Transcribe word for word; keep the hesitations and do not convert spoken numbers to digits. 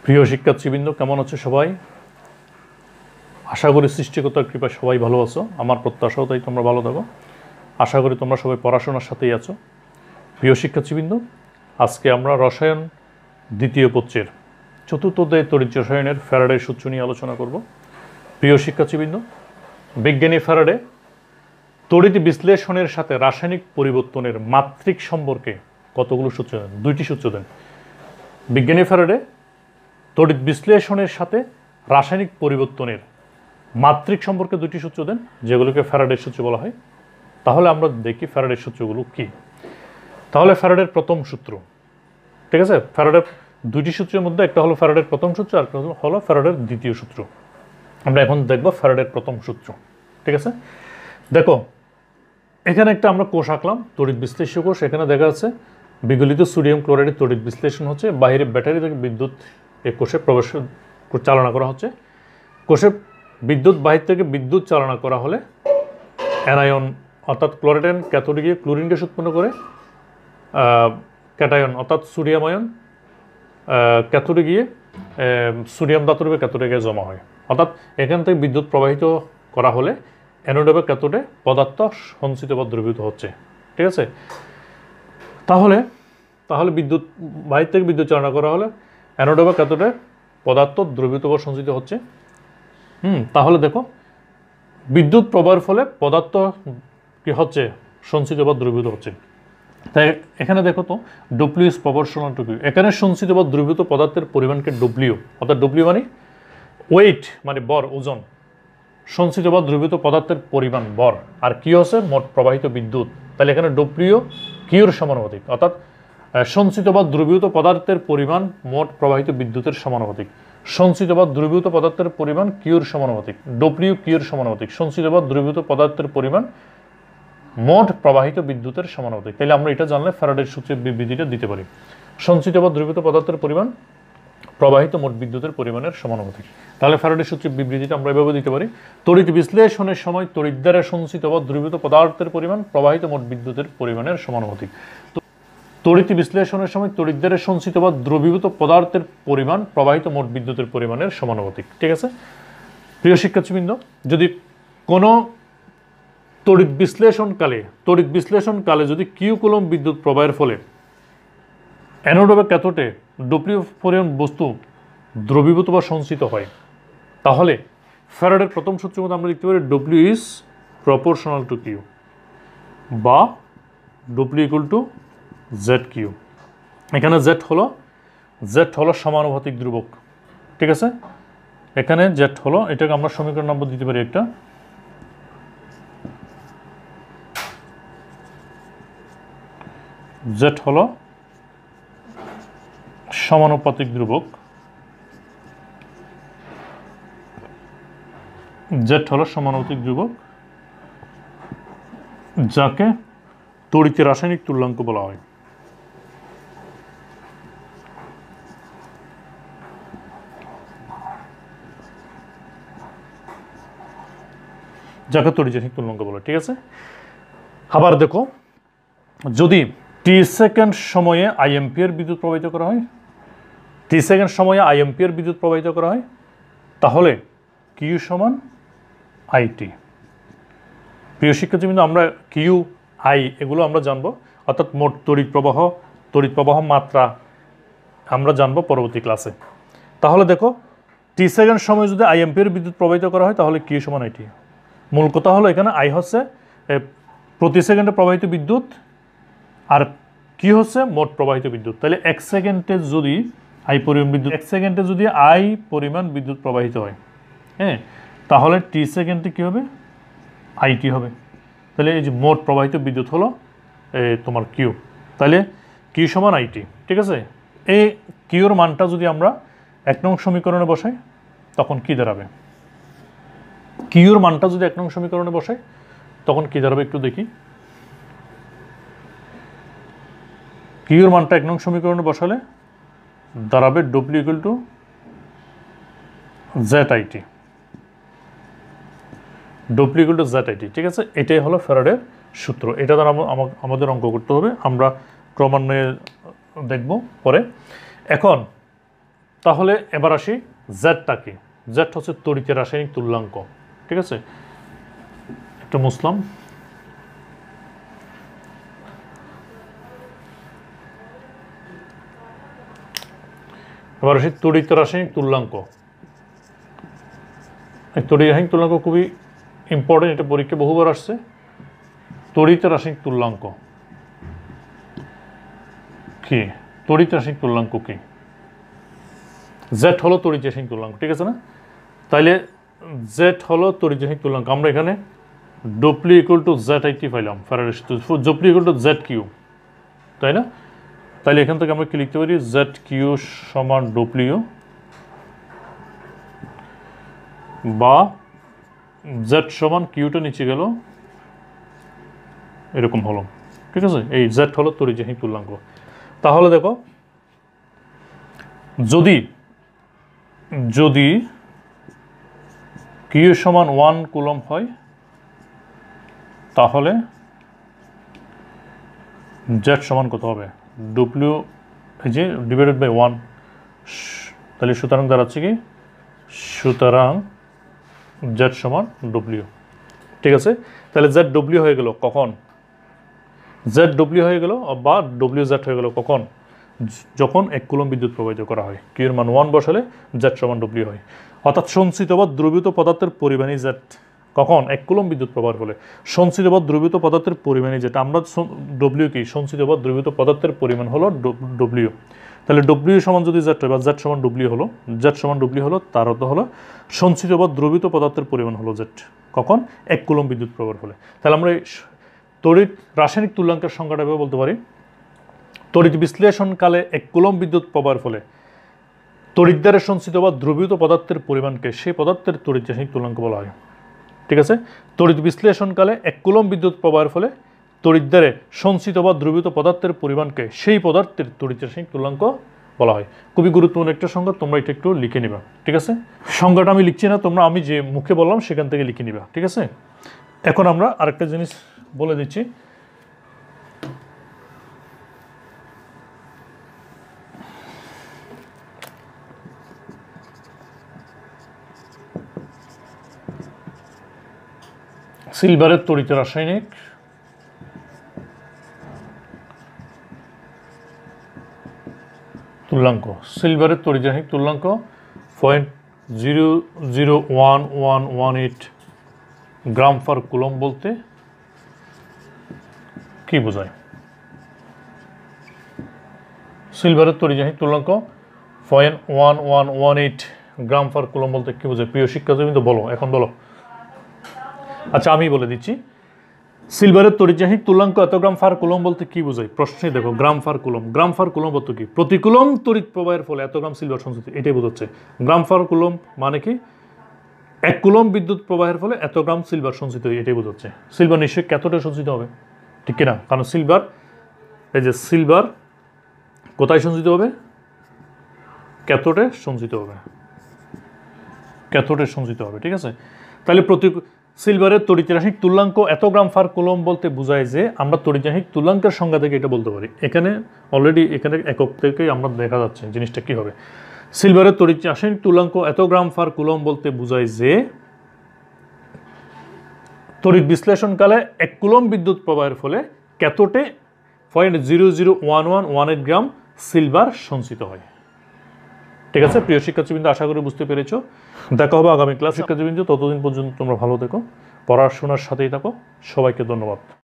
প্রিয় শিক্ষার্থীবৃন্দ, কেমন আছো সবাই? আশা করি সৃষ্টিকর্তার কৃপায় সবাই ভালো আছো। আমার প্রত্যাশাও তাই তোমরা ভালো থাকো। আশা করি তোমরা সবাই পড়াশোনার সাথেই আছো। প্রিয় শিক্ষার্থীবৃন্দ, আজকে আমরা রসায়ন দ্বিতীয় পত্রের চতুর্থ অধ্যায় তড়িৎ রসায়নের ফ্যারাডের সূত্র নিয়ে আলোচনা করব। প্রিয় শিক্ষার্থীবৃন্দ, বিজ্ঞানী ফ্যারাডে তড়িৎ বিশ্লেষণের সাথে রাসায়নিক পরিবর্তনের মাত্রিক সম্পর্কে কতগুলো সূত্র দেন? দুইটি সূত্র দেন। বিজ্ঞানী ফ্যারাডে তড়িৎ বিশ্লেষণের সাথে রাসায়নিক পরিবর্তনের মাত্রিক সম্পর্কে দুটি সূত্র দেন, যেগুলোকে ফ্যারাডের সূত্র বলা হয়। তাহলে আমরা দেখি ফ্যারাডের সূত্রগুলো কি। তাহলে ফ্যারাডের প্রথম সূত্র, ঠিক আছে? ফ্যারাডের দুইটি সূত্রের মধ্যে একটা হলো ফ্যারাডের প্রথম সূত্র, আর একটা হলো ফ্যারাডের দ্বিতীয় সূত্র। আমরা এখন দেখব ফ্যারাডের প্রথম সূত্র, ঠিক আছে? দেখো, এখানে একটা আমরা কোষ আঁকলাম, তড়িৎ বিশ্লেষ্য কোষ। এখানে দেখা যাচ্ছে বিগলিত সোডিয়াম ক্লোরাইডের তড়িৎ বিশ্লেষণ হচ্ছে, বাইরে ব্যাটারি থেকে বিদ্যুৎ এই কোষে প্রবেশ চালনা করা হচ্ছে। কোষে বিদ্যুৎ বাহির থেকে বিদ্যুৎ চালনা করা হলে অ্যানায়ন অর্থাৎ ক্লোরাইড আয়ন ক্যাথোডে গিয়ে ক্লোরিন গ্যাস উৎপন্ন করে, ক্যাটায়ন অর্থাৎ সোডিয়াম আয়ন ক্যাথোডে গিয়ে সোডিয়াম ধাতুরূপে ক্যাথোডে গিয়ে জমা হয়। অর্থাৎ এখান থেকে বিদ্যুৎ প্রবাহিত করা হলে অ্যানোডে বা ক্যাথোডে পদার্থ সঞ্চিত বা দ্রবীভূত হচ্ছে, ঠিক আছে? তাহলে তাহলে বিদ্যুৎ বাহির থেকে বিদ্যুৎ চালনা করা হলে অ্যানোডে বা ক্যাথোডে পদার্থ দ্রবীভূত বা সঞ্চিত হচ্ছে। হুম তাহলে দেখো, বিদ্যুৎ প্রবাহের ফলে পদার্থ কি হচ্ছে? সঞ্চিত বা দ্রবীভূত হচ্ছে। তাই এখানে দেখো তো, W is proportional to Q. এখানে সঞ্চিত বা দ্রবীভূত পদার্থের পরিমাণকে ডব্লিউ, অর্থাৎ ডব্লিউ মানে ওয়েট, মানে বর, ওজন। সঞ্চিত বা দ্রবীভূত পদার্থের পরিমাণ বর, আর কি হচ্ছে? মোট প্রবাহিত বিদ্যুৎ। তাহলে এখানে ডব্লিউ কিউর সমানুপাতিক, অর্থাৎ সঞ্চিত বা দ্রবীভূত পদার্থের পরিমাণ মোট প্রবাহিত বিদ্যুতের সমানুপাতিক। সঞ্চিত বা দ্রবীভূত পদার্থের পরিমাণ কিউর সমানুপাতিক, ডব্লিউ কিউর সমানুপাতিক। সঞ্চিত বা দ্রবীভূত পদার্থের পরিমাণ মোট প্রবাহিত বিদ্যুতের সমানুপাতিক। তাহলে আমরা এটা জানলে ফ্যারাডের সূত্রের বিবৃতিটা দিতে পারি। সঞ্চিত বা দ্রবীভূত পদার্থের পরিমাণ প্রবাহিত মোট বিদ্যুতের পরিমাণের সমানুপাতিক। তাহলে ফ্যারাডের সূত্রের বিবৃতিটা আমরা এভাবে দিতে পারি: তড়িৎ বিশ্লেষণের সময় তড়িৎ দ্বারা সঞ্চিত বা দ্রবীভূত পদার্থের পরিমাণ প্রবাহিত মোট বিদ্যুতের পরিমাণের সমানুপাতিক। তড়িৎ বিশ্লেষণের সময় তড়িৎ দ্বারা সঞ্চিত বা দ্রবীভূত পদার্থের পরিমাণ প্রবাহিত মোট বিদ্যুতের পরিমাণের সমানুপাতিক, ঠিক আছে? প্রিয় শিক্ষার্থীবৃন্দ, যদি কোনো তড়িৎ বিশ্লেষণকালে তড়িৎ বিশ্লেষণকালে যদি কিউ কুলম্ব বিদ্যুৎ প্রবাহের ফলে অ্যানোড বা ক্যাথোডে ডব্লিউ পরিমাণ বস্তু দ্রবীভূত বা সঞ্চিত হয়, তাহলে ফ্যারাডের প্রথম সূত্রের মধ্যে আমরা দেখতে পারি W is proportional to Q, বা W equal to Z Q. এখানে জেড হলো জেড হলো সমানুপাতিক ধ্রুবক, ঠিক আছে? এখানে জেড হলো, এটাকে আমরা সমীকরণ নম্বর দিতে পারি একটা, জেড হলো সমানুপাতিক ধ্রুবক, জেড হলো সমানুপাতিক ধ্রুবক যাকে তড়িতের রাসায়নিক তুল্যাঙ্ক বলা হয়। যাকে তড়িৎ রাসায়নিক তুল্যাঙ্ক বলা হয়, ঠিক আছে? আবার দেখো, যদি টি সেকেন্ড সময়ে আই এম্পিয়ার বিদ্যুৎ প্রবাহিত করা হয়, টি সেকেন্ড সময়ে আই এম্পিয়ার বিদ্যুৎ প্রবাহিত করা হয়, তাহলে কিউ সমান আইটি। প্রিয় শিক্ষার্থীবৃন্দ, আমরা কিউ আই এগুলো আমরা জানবো, অর্থাৎ মোট তড়িৎ প্রবাহ, তড়িৎ প্রবাহ মাত্রা আমরা জানবো পরবর্তী ক্লাসে। তাহলে দেখো, টি সেকেন্ড সময় যদি আই এম্পিয়ার বিদ্যুৎ প্রবাহিত করা হয়, তাহলে কিউ সমান আইটি। মূল কথা হলো, এখানে আই হচ্ছে প্রতি সেকেন্ডে প্রবাহিত বিদ্যুৎ, আর কি হচ্ছে? মোট প্রবাহিত বিদ্যুৎ। তাহলে এক সেকেন্ডে যদি আই পরিমাণ বিদ্যুৎ এক সেকেন্ডে যদি আই পরিমাণ বিদ্যুৎ প্রবাহিত হয়, হ্যাঁ, তাহলে টি সেকেন্ডে কী হবে? আইটি হবে। তাহলে এই যে মোট প্রবাহিত বিদ্যুৎ হলো তোমার কিউ। তাহলে কিউ সমান আইটি, ঠিক আছে? এই কিউর মানটা যদি আমরা এক নং সমীকরণে বসাই, তখন কি দাঁড়াবে? কিউর মানটা যদি এক নং সমীকরণে বসাই, তখন কি দাঁড়াবে একটু দেখি। কিউর মানটা এক নং সমীকরণে বসালে দাঁড়াবে W equal to Z IT, W equal to Z IT, ঠিক আছে? এটাই হলো ফ্যারাডের সূত্র। এটা দ্বারা আমাদের অঙ্ক করতে হবে, আমরা ক্রমান্বয়ে দেখব পরে। এখন তাহলে এবার আসি জেডটা কি। জেড হচ্ছে তড়িতের রাসায়নিক তুল্যাঙ্ক, ঠিক আছে। একটা মুসলাম এবার আসি তড়িৎ রাসায়নিক তুল্যাঙ্ক। এই তড়িৎ রাসায়নিক তুল্যাঙ্ক খুবই ইম্পর্টেন্ট, এটা পরীক্ষা বহুবার আসছে। তড়িৎ রাসায়নিক তুল্যাঙ্ক কি? তড়িৎ রাসায়নিক তুল্যাঙ্ক কি? জেড হলো তড়িৎ রাসায়নিক তুল্যাঙ্ক, ঠিক আছে না? তাইলে জেড হলো তড়িৎ রাসায়নিক তুল্যাঙ্ক। আমরা এখানে W equal to Z IT পাইলাম, ফ্যারাডে সূত্র W equal to Z Q, তাই না? তাহলে এখান থেকে আমরা কি লিখতে পারি? জেড কিউ সমান ডব্লিউ, বা জেড সমান কিউটা নিচে গেল, এরকম হলো, ঠিক আছে। এই জেড হলো তড়িৎ রাসায়নিক তুল্যাঙ্ক। তাহলে দেখো, যদি যদি কিউ সমান ওয়ান কুলম হয়, তাহলে জেড সমান কত হবে? ডব্লিউ এই যে ডিভাইডেড বাই ওয়ান। তাহলে সুতরাং দাঁড়াচ্ছে কি? সুতরাং জেড সমান ডব্লিউ, ঠিক আছে। তাহলে জেড ডব্লিউ হয়ে গেল কখন? জেড ডব্লিউ হয়ে গেল বা ডব্লিউ জেড হয়ে গেল কখন? যখন এক কুলম বিদ্যুৎ প্রবাহিত করা হয়। কিউ এর মান ওয়ান বসালে জেড সমান ডব্লিউ হয়। অর্থাৎ সঞ্চিত বা দ্রবীভূত পদার্থের পরিমাণই জেড। কখন? এক কুলম বিদ্যুৎ প্রবাহের ফলে। সঞ্চিত বা দ্রবীভূত পদার্থের পরিমাণই যেটা আমরা ডব্লিউ কি? সঞ্চিত বা দ্রবীভূত পদার্থের পরিমাণ হলো ডব্লিউ। তাহলে ডব্লিউ সমান যদি জেড হয় বা জেড সমান ডব্লিউ হলো, জেড সমান ডব্লিউ হলো, তার অর্থ হলো সঞ্চিত বা দ্রবীভূত পদার্থের পরিমাণ হলো জেড। কখন? এক কুলম বিদ্যুৎ প্রবাহের ফলে। তাহলে আমরা তড়িৎ রাসায়নিক তুল্যাঙ্কের সংজ্ঞাটা ভেবে বলতে পারি, তড়িৎ বিশ্লেষণকালে এক কুলম বিদ্যুৎ প্রবাহের ফলে তড়িৎদ্বারে সঞ্চিত বা দ্রবীভূত পদার্থের পরিমাণকে সেই পদার্থের তড়িৎ রাসায়নিক তুল্যাঙ্ক বলা হয়, ঠিক আছে। তড়িৎ বিশ্লেষণকালে এক কুলম বিদ্যুৎ প্রবাহের ফলে তড়িৎদ্বারে সঞ্চিত বা দ্রবীভূত পদার্থের পরিমাণকে সেই পদার্থের তড়িৎ রাসায়নিক তুল্যাঙ্ক বলা হয়। খুবই গুরুত্বপূর্ণ একটা সংজ্ঞা, তোমরা এটা একটু লিখে নিবা, ঠিক আছে। সংজ্ঞাটা আমি লিখছি না, তোমরা আমি যে মুখে বললাম সেখান থেকে লিখে নিবা, ঠিক আছে। এখন আমরা আরেকটা জিনিস বলে দিচ্ছি। সিলভারের তড়িৎ রাসায়নিক তুল্যাঙ্ক। সিলভারের তড়িৎ রাসায়নিক তুল্যাঙ্ক point zero zero one one one eight gram per coulomb বলতে কি বোঝায়? সিলভারের তড়িৎ রাসায়নিক তুল্যাঙ্ক point one one one eight gram per coulomb বলতে কি বোঝায়? প্রিয় শিক্ষার্থী তো বলো, এখন বলো। আচ্ছা, আমি বলে দিচ্ছি। সিলভারের তড়িৎ রাসায়নিক তুল্যাঙ্ক এত গ্রাম পার কুলম বলতে কি বোঝায়? প্রশ্নে দেখো, গ্রাম পার কুলম। গ্রাম পার কুলম বলতে কি? প্রতি কুলম তড়িৎ প্রবাহের ফলে এত গ্রাম সিলভার সঞ্চিত, এটাই বোঝাচ্ছে। গ্রাম পার কুলম মানে কি? এক কুলম বিদ্যুৎ প্রবাহের ফলে এত গ্রাম সিলভার সঞ্চিত, এটাই বোঝাচ্ছে। সিলভার নিশ্চয়ই ক্যাথোডে সঞ্চিত হবে, ঠিক কিনা? কারণ সিলভার, এই যে সিলভার কোথায় সঞ্চিত হবে? ক্যাথোডে সঞ্চিত হবে, ক্যাথোডে সঞ্চিত হবে, ঠিক আছে। তাহলে প্রতি সিলভারের তড়িৎ রাসায়নিক তুল্যাঙ্ক এত গ্রাম পার কুলম বলতে বোঝায় যে আমরা তড়িৎ রাসায়নিক তুল্যাঙ্কের সংজ্ঞা থেকে এটা বলতে পারি। এখানে অলরেডি এখানে একক থেকেই আমরা দেখা যাচ্ছে জিনিসটা কি হবে। সিলভারের তড়িৎ রাসায়নিক তুল্যাঙ্ক এত গ্রাম পার কুলম বলতে বোঝায় যে তড়িৎ বিশ্লেষণকালে এক কুলম বিদ্যুৎ প্রবাহের ফলে ক্যাথোডে point zero zero one one one eight gram silver সঞ্চিত হয়, ঠিক আছে। প্রিয় শিক্ষার্থীবৃন্দ, আশা করি বুঝতে পেরেছো। দেখা হবে আগামী ক্লাস। শিক্ষার্থীবৃন্দ, ততদিন পর্যন্ত তোমরা ভালো থেকো, পড়াশোনার সাথেই থাকো। সবাইকে ধন্যবাদ।